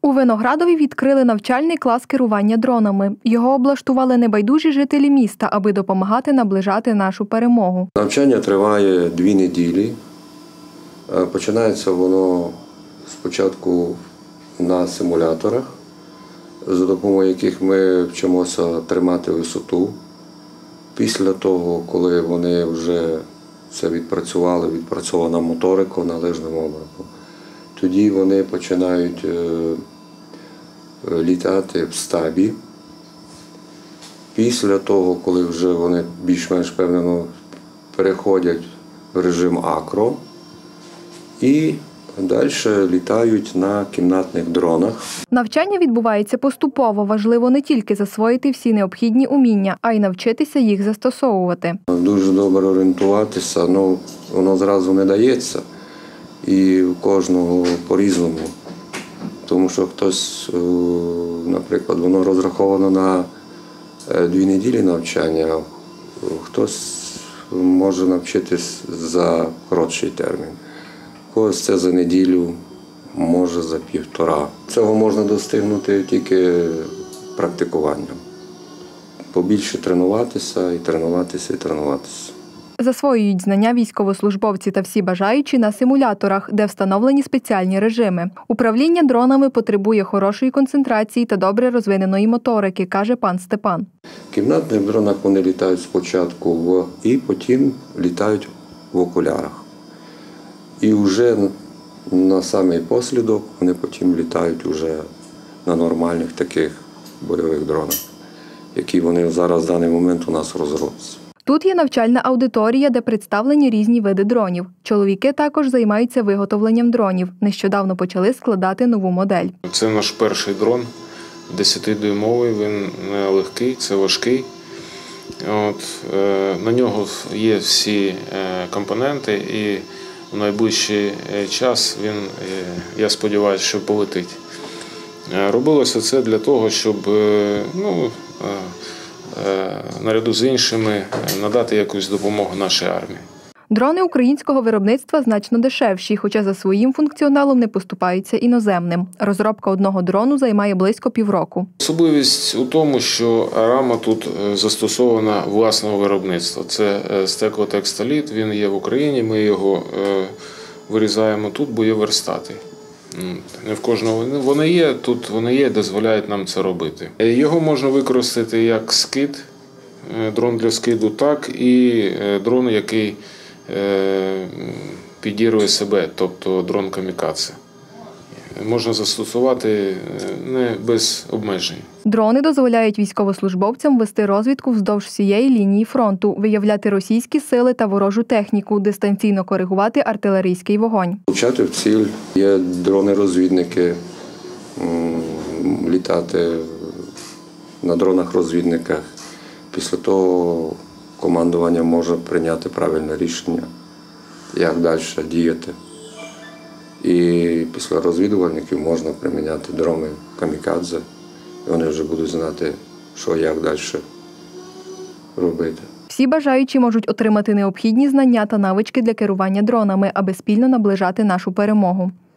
У Виноградові відкрили навчальний клас керування дронами. Його облаштували небайдужі жителі міста, аби допомагати наближати нашу перемогу. Навчання триває 2 неділі. Починається воно спочатку на симуляторах, за допомогою яких ми вчимося тримати висоту. Після того, коли вони вже це відпрацювали, відпрацьована моторика належним образом, тоді вони починають літати в стабі. Після того, коли вже вони більш-менш впевнено переходять в режим акро і далі літають на кімнатних дронах. Навчання відбувається поступово. Важливо не тільки засвоїти всі необхідні уміння, а й навчитися їх застосовувати. Дуже добре орієнтуватися, але воно зразу не дається. І у кожного по-різному. Тому що хтось, наприклад, воно розраховано на 2 неділі навчання, хтось може навчитись за коротший термін. Когось це за неділю, може за 1,5. Цього можна достигнути тільки практикуванням. Побільше тренуватися і тренуватися і тренуватися. Засвоюють знання військовослужбовці та всі бажаючі на симуляторах, де встановлені спеціальні режими. Управління дронами потребує хорошої концентрації та добре розвиненої моторики, каже пан Степан. В кімнатних дронах вони літають спочатку і потім літають в окулярах. І вже на самий послідок вони потім літають уже на нормальних таких бойових дронах, які вони зараз в даний момент у нас в розробці. Тут є навчальна аудиторія, де представлені різні види дронів. Чоловіки також займаються виготовленням дронів. Нещодавно почали складати нову модель. Це наш перший дрон, 10-дюймовий, він не легкий, це важкий. На нього є всі компоненти і в найближчий час він, я сподіваюся, що полетить. Робилося це для того, щоб наряду з іншими надати якусь допомогу нашій армії. Дрони українського виробництва значно дешевші, хоча за своїм функціоналом не поступаються іноземним. Розробка одного дрону займає близько півроку. Особливість у тому, що рама тут застосована власного виробництва. Це стеклотекстоліт, він є в Україні, ми його вирізаємо тут, бо є верстати. Не в кожного вони є, тут вони є, дозволяють нам це робити. Його можна використати як скид, дрон для скиду, так і дрон, який підірвує себе, тобто дрон камікадзе. Можна застосувати не без обмежень. Дрони дозволяють військовослужбовцям вести розвідку вздовж всієї лінії фронту, виявляти російські сили та ворожу техніку, дистанційно коригувати артилерійський вогонь. Влучати в ціль, є дрони-розвідники, літати на дронах-розвідниках. Після того командування може прийняти правильне рішення, як далі діяти. І після розвідувальників можна приміняти дрони камікадзе, і вони вже будуть знати, що як далі робити. Всі бажаючі можуть отримати необхідні знання та навички для керування дронами, аби спільно наближати нашу перемогу.